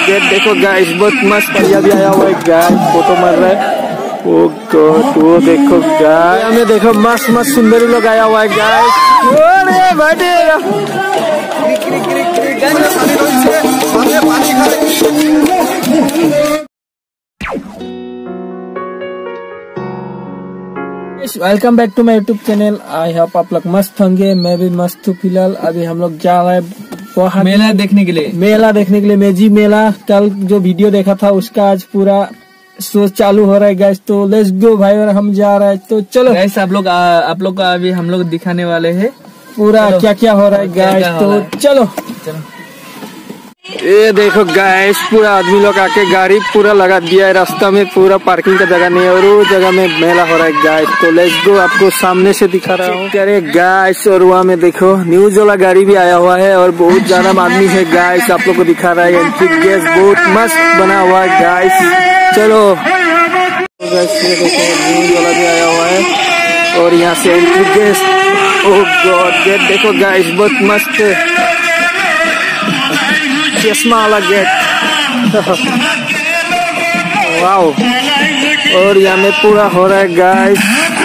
Gate देखो guys, बहुत मस्त भैया भी आया हुआ है गाइस, फोटो मार रहा है। ओ गॉड, वो देखो गाइस, हमें देखो मस्त मस्त सुंदरी लोग आया हुआ है गाइस। अरे बैठे welcome back to my YouTube channel. I hope आप लोग मस्त होंगे, मैं भी मस्त हूँ। फिलहाल अभी हम लोग जा रहे हैं मेला देखने के लिए। मेजी मेला। कल जो वीडियो देखा था उसका आज पूरा शो चालू हो रहा है गाइस, तो लेट्स गो भाई, और हम जा रहे हैं। तो चलो गाइस, आप लोग का अभी हम लोग दिखाने वाले हैं पूरा क्या क्या हो रहा है गाइस, तो चलो। ये देखो गाइस, पूरा आदमी लोग आके गाड़ी पूरा लगा दिया है रास्ता में, पूरा पार्किंग का जगह नहीं है और वो जगह में मेला हो रहा है गाइस। तो लेट्स गो, आपको सामने से दिखा रहा हूँ। अरे गाइस, और वहाँ में देखो न्यूज वाला गाड़ी भी आया हुआ है और बहुत ज्यादा आदमी है गाइस, आप लोग को दिखा रहा है। एंट्री गेट बहुत मस्त बना हुआ है गाइस। चलो गाइस, ये देखो न्यूज वाला भी आया हुआ है और यहाँ से entry gate, oh god, gate देखो गाइस, बहुत मस्त है, चश्मा वाला गेट। वाओ, और यहाँ में पूरा हो रहा है गाइस।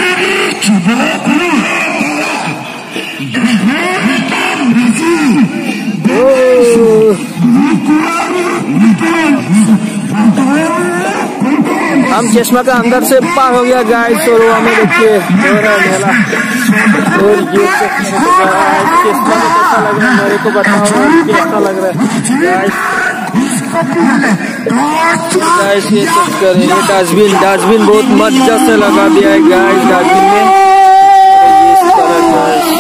हम चश्मा का अंदर से पार हो गया गाइस, और वहाँ में देखिए हो रहा है मेला। और ये चश्मा में कैसा लग रहा है मेरे को बताओ, कैसा लग रहा है गाइस। ये चेक करें, ये डस्टबिन बहुत मजा से लगा दिया है गाइस डस्टबिन में। इस तरह गाइस,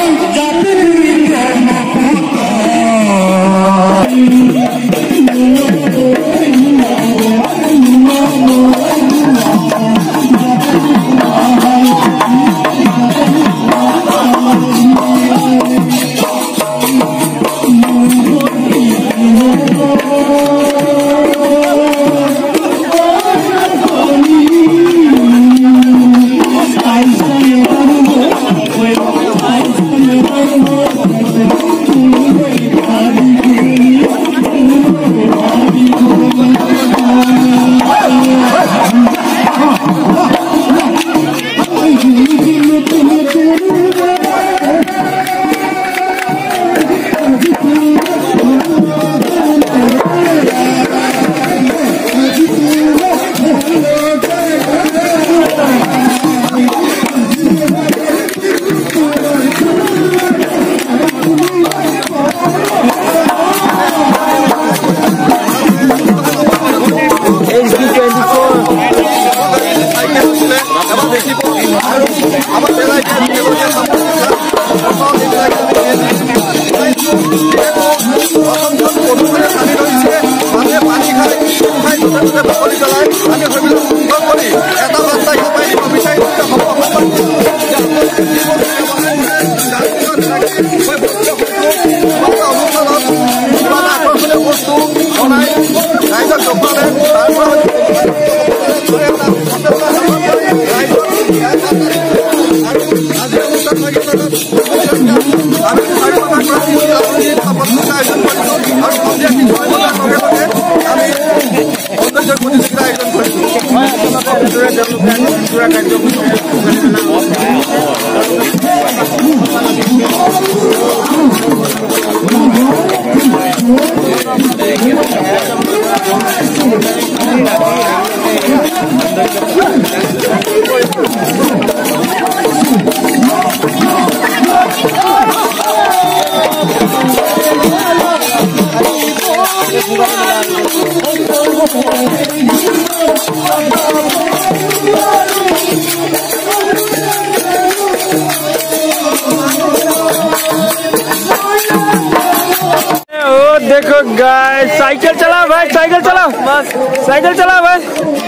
देखो गाइस, साइकिल चला भाई, साइकिल चला, साइकिल चला भाई।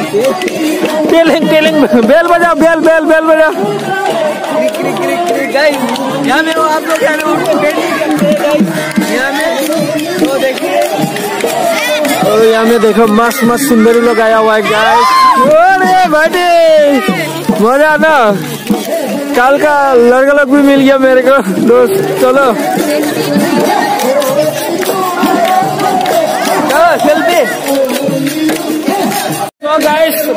टेलिंग बेल बजाओ, बेल बजाओ। यहाँ में आप लोग और यहाँ में देखो मस्त मस्त सुंदरी लोग आया हुआ है गाइस। अरे बैठे मजा ना, कल का लड़का लोग भी मिल गया मेरे को दोस्त। चलो सेल्फी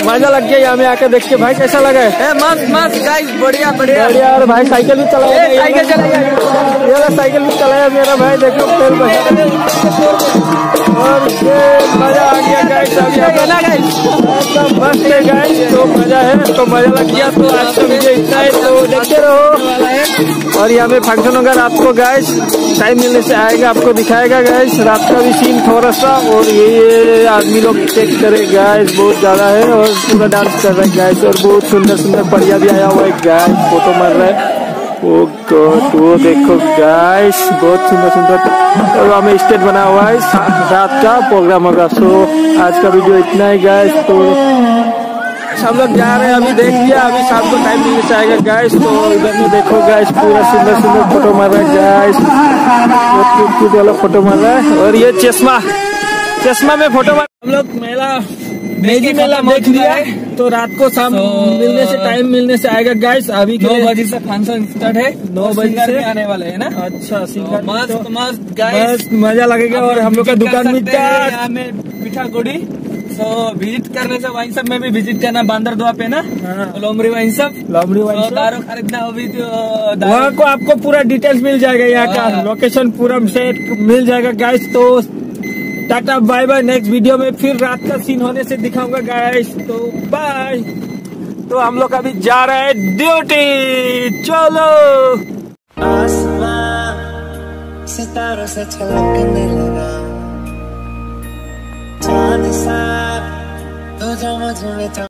मजा लग गया यहाँ में आके देख के। भाई कैसा लगा है? मस्त मस्त गाइस, बढ़िया बढ़िया। बढ़िया। और भाई साइकिल भी चलाया, साइकिल चलाया, ये वाला साइकिल भी चलाया मेरा भाई, देखो तेल बचा। और ये मजा आ गया गाइस, अभी मस्त है गाइस। तो मजा है, तो मजा लग गया। तो आज का वीडियो इतना है, तो देखते रहो। और यहाँ पे फंक्शन होगा रात को गाइस, टाइम मिलने से आएगा, आपको दिखाएगा गाइस रात का भी सीन थोड़ा सा। और ये आदमी लोग चेक करे गाइस, बहुत ज्यादा है और पूरा डांस कर रहे हैं गाइस। और बहुत सुंदर सुंदर परिया भी आया हुआ है गाइस, फोटो मार रहा है। ओ गॉड, वो देखो गाइस, बहुत सुंदर सुंदर। और वहाँ में स्टेज बना हुआ है, रात का प्रोग्राम होगा। सो आज का वीडियो इतना ही गाइस। तो हम लोग जा रहे हैं, अभी देख लिया, अभी शाम को टाइम मिलने चाहेगा गाइस। तो इधर में देखो गाइस, पूरा सुंदर सुंदर फोटो मार रहा है गाइस, बहुत क्यूट क्यूट वाला फोटो मार रहा है। और ये चश्मा में फोटो मार। हम लोग मेला देख लिया है, तो रात को शाम मिलने से टाइम मिलने से आएगा गाइस। अभी 9 बजे से फंक्शन स्टार्ट है, 9 बजे से आने वाले है ना। अच्छा, मस्त मस्त गाइस, मजा लगेगा। और हम लोग का दुकान में यहाँ में पिठा गोड़ी। तो विजिट करने से वाइन सब में भी विजिट करना, बांदर दुआ पे ना, लोमड़ी वाइन सब, दारू खरीदना हो भी तो वहाँ को आपको पूरा डिटेल्स मिल जाएगा, यहाँ का लोकेशन पूरा सेट मिल जाएगा गाइस। तो tata bye bye, next video में फिर रात का सीन होने से दिखाऊंगा गाइस। तो बाय। तो हम लोग अभी जा रहे हैं ड्यूटी, चलो। आसमां सितारों से छलकने लगा, चांद सा तो जो मुझ में